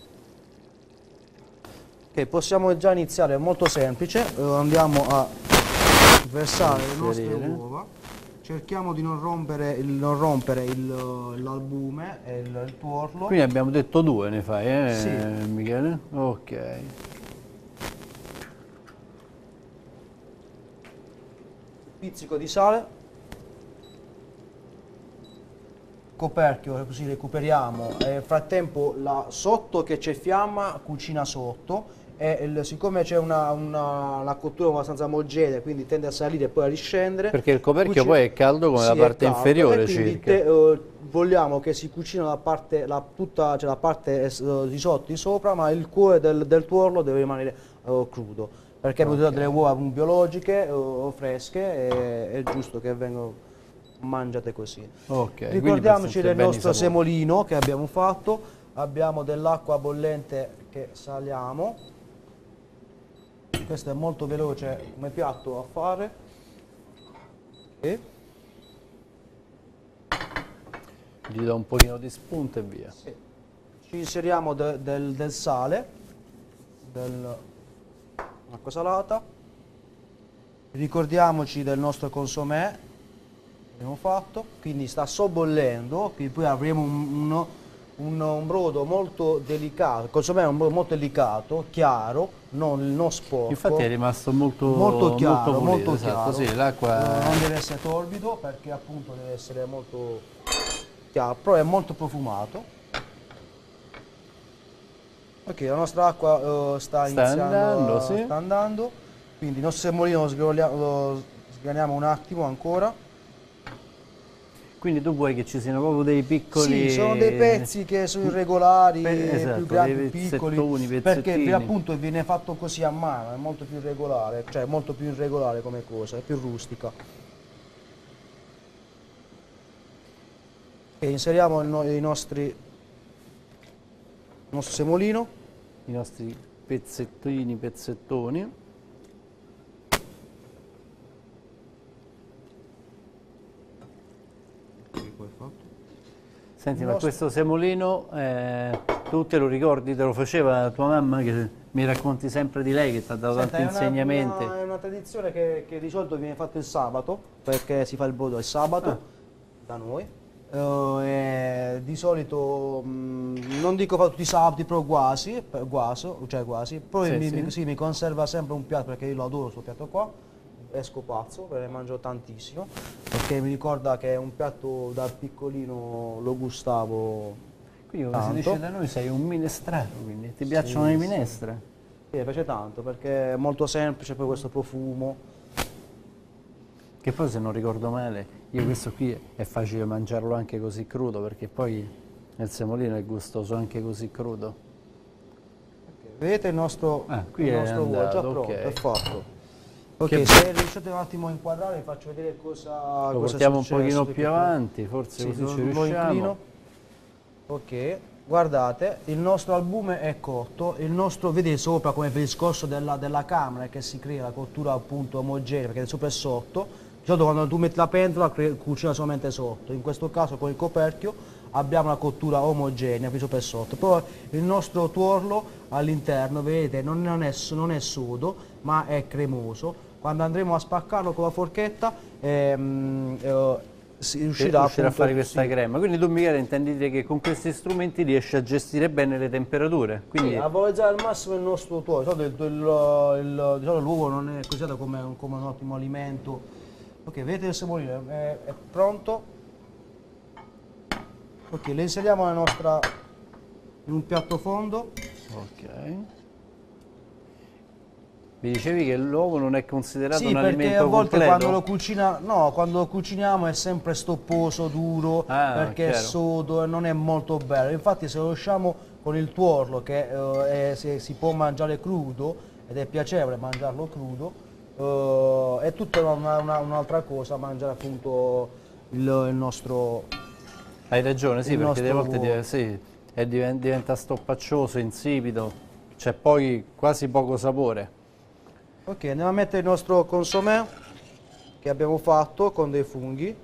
Ok, possiamo già iniziare, è molto semplice. Andiamo a versare le nostre uova. Cerchiamo di non rompere l'albume e il tuorlo. Quindi abbiamo detto 2 ne fai, Sì. Michele? Ok. Pizzico di sale, coperchio, così recuperiamo. Nel frattempo sotto che c'è fiamma cucina sotto e siccome c'è una cottura abbastanza omogenea, quindi tende a salire e poi a riscendere. Perché il coperchio poi è caldo come la parte inferiore circa. Vogliamo che si cucina la parte, tutta, cioè la parte di sotto, di sopra, ma il cuore del tuorlo deve rimanere crudo, perché abbiamo usato delle uova biologiche o fresche e è giusto che vengano mangiate così. Ricordiamoci del nostro semolino che abbiamo fatto, abbiamo dell'acqua bollente che saliamo. Questo è molto veloce come piatto a fare. Gli do un pochino di spunto e via. Sì. Ci inseriamo del sale, dell'acqua salata. Ricordiamoci del nostro consomè che abbiamo fatto, quindi sta sobbollendo, quindi poi avremo un brodo molto delicato, il consomè è un brodo molto delicato, chiaro, non sporco. Infatti è rimasto molto chiaro, molto chiaro. Sì, l'acqua non deve essere torbido perché appunto deve essere molto chiaro, però è molto profumato. Ok, la nostra acqua sta andando, quindi il nostro semolino lo sgraniamo un attimo ancora. Quindi tu vuoi che ci siano proprio dei piccoli... Sì, sono dei pezzi che sono irregolari, esatto, più grandi, più piccoli, perché pezzettini. appunto viene fatto così a mano, è molto più regolare, cioè molto più irregolare come cosa, è più rustica. E inseriamo il nostro semolino. I nostri pezzettoni. Senti, ma questo semolino, tu te lo ricordi, te lo faceva tua mamma, che mi racconti sempre di lei, che ti ha dato tanti insegnamenti? È una tradizione che di solito viene fatta il sabato, perché si fa il brodo il sabato da noi. Di solito, non dico fa tutti i sabati, però quasi, poi mi conserva sempre un piatto, perché io lo adoro questo piatto qua. Esco pazzo, ne mangio tantissimo, perché mi ricorda che è un piatto da piccolino lo gustavo. Quindi come si dice da noi sei un minestrano, quindi ti piacciono le minestre? Sì, mi piace tanto perché è molto semplice, poi questo profumo. Che poi se non ricordo male, io questo qui è facile mangiarlo anche così crudo, perché poi il semolino è gustoso anche così crudo. Vedete il nostro qui è andato, già pronto, è fatto. Ok, se riuscite un attimo a inquadrare vi faccio vedere cosa lo portiamo un pochino più avanti, forse così ci riusciamo. Ok, guardate, il nostro albume è cotto, vedete sopra come per il discorso della camera che si crea la cottura appunto omogenea, perché sopra e sotto. Di solito quando tu metti la pentola cucina solamente sotto, in questo caso con il coperchio abbiamo una cottura omogenea qui sopra e sotto. Poi il nostro tuorlo all'interno, vedete, non è sodo, ma è cremoso. Quando andremo a spaccarlo con la forchetta si riuscirà a fare questa crema. Quindi tu, Michele, intendi dire che con questi strumenti riesci a gestire bene le temperature? Quindi... Sì, a valorizzare al massimo il nostro tuorlo. Di solito l'uovo non è considerato come un ottimo alimento. Ok, vedete il semolino è pronto. Ok, le inseriamo in un piatto fondo. Ok. Mi dicevi che l'uovo non è considerato un alimento completo? Sì, perché a volte quando lo cuciniamo è sempre stopposo, duro, perché è sodo e non è molto bello. Infatti se lo lasciamo con il tuorlo, che si può mangiare crudo, ed è piacevole mangiarlo crudo, è tutta un'altra cosa mangiare appunto il nostro... Hai ragione, sì, perché delle volte diventa stoppaccioso, insipido, c'è poi quasi poco sapore. Ok, andiamo a mettere il nostro consomè che abbiamo fatto con dei funghi,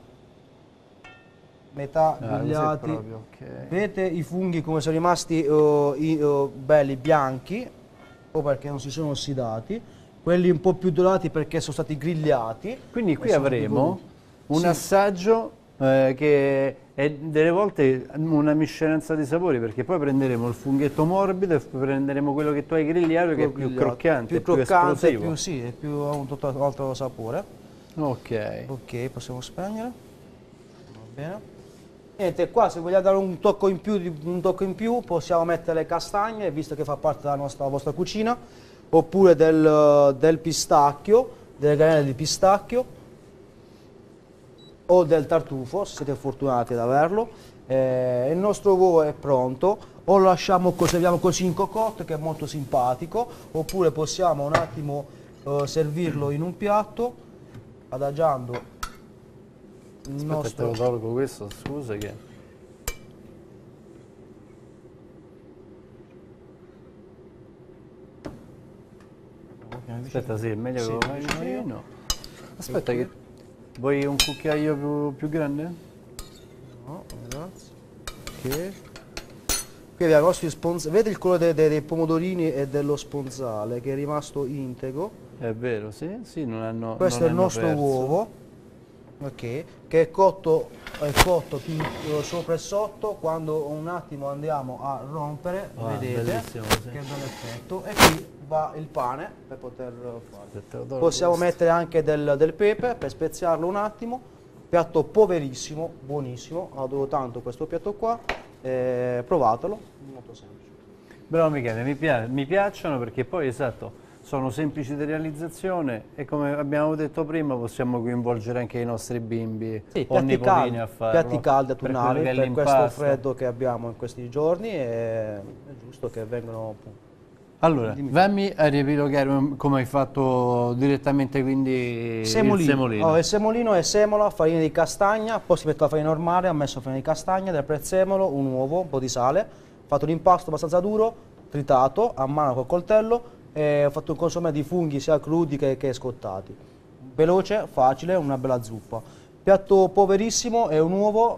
metà grigliati. Vedete i funghi come sono rimasti belli bianchi, o perché non si sono ossidati, quelli un po' più dorati perché sono stati grigliati. Quindi qui avremo un assaggio che è delle volte una miscelanza di sapori, perché poi prenderemo il funghetto morbido e prenderemo quello che tu hai grigliato, che è più croccante, più esplosivo. È più ha un altro sapore. Ok. Ok, possiamo spegnere. Va bene. Niente, qua se vogliamo dare un tocco in più, possiamo mettere le castagne, visto che fa parte della vostra cucina, oppure del pistacchio, delle granelle di pistacchio o del tartufo, se siete fortunati ad averlo. Il nostro uovo è pronto, o lo lasciamo, serviamo così in cocotte, che è molto simpatico, oppure possiamo un attimo servirlo in un piatto, adagiando il Aspetta, nostro... te lo tolgo questo, scusa che... Aspetta, sì, è meglio che lo fai vicino. Aspetta che... Vuoi un cucchiaio più grande? No, grazie. Ok. Qui abbiamo i nostri sponzali. Vedi il colore dei pomodorini e dello sponzale che è rimasto integro. È vero, sì, sì, non hanno. Questo non è il hanno nostro perso. uovo, ok, che è cotto più sopra e sotto. Quando un attimo andiamo a rompere, Ah, vedete bellissimo, sì. che bel effetto. E qui va il pane per poter fare. Aspetta, lo tolgo Possiamo questo. mettere anche del pepe per speziarlo un attimo. Piatto poverissimo, buonissimo, adoro tanto questo piatto qua, provatelo, molto semplice. Bravo Michele, mi piacciono perché poi, esatto, sono semplici di realizzazione e come abbiamo detto prima possiamo coinvolgere anche i nostri bimbi Sì, o nipolini a farlo. piatti caldi autunnali quello che è per questo l'impasto. freddo che abbiamo in questi giorni, è giusto che vengano appunto. Allora, Dimmi. vammi a riepilogare come hai fatto direttamente quindi il semolino. Oh, il semolino è semola, farina di castagna, poi si mette la farina normale, ho messo farina di castagna, del prezzemolo, un uovo, un po' di sale, ho fatto un impasto abbastanza duro, tritato a mano col coltello e ho fatto un consomè di funghi sia crudi che scottati. Veloce, facile, una bella zuppa. Piatto poverissimo è un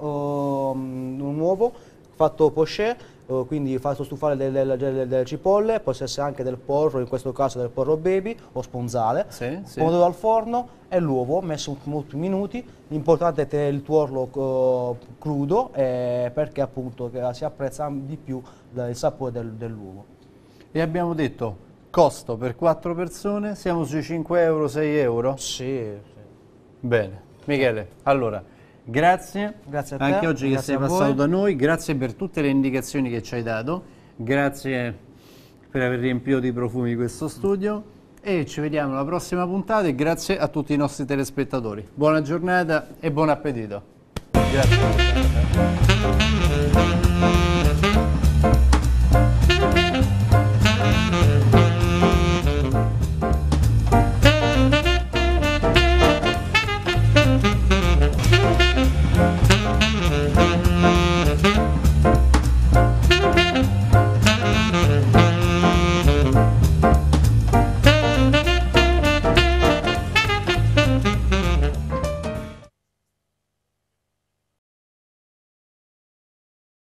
uovo fatto poché, quindi fatto stufare delle cipolle, può essere anche del porro, in questo caso del porro baby o sponzale, Sì, sì. pomodoro al forno e l'uovo messo molti minuti. L'importante è tenere il tuorlo crudo perché appunto si apprezza di più il sapore dell'uovo. E abbiamo detto costo per 4 persone, siamo sui 5 euro, 6 euro? Sì. Bene, Michele, allora, grazie, Grazie a te, anche oggi che grazie sei a passato voi. da noi, grazie per tutte le indicazioni che ci hai dato, grazie per aver riempito di profumi questo studio e ci vediamo alla prossima puntata e grazie a tutti i nostri telespettatori. Buona giornata e buon appetito. Grazie.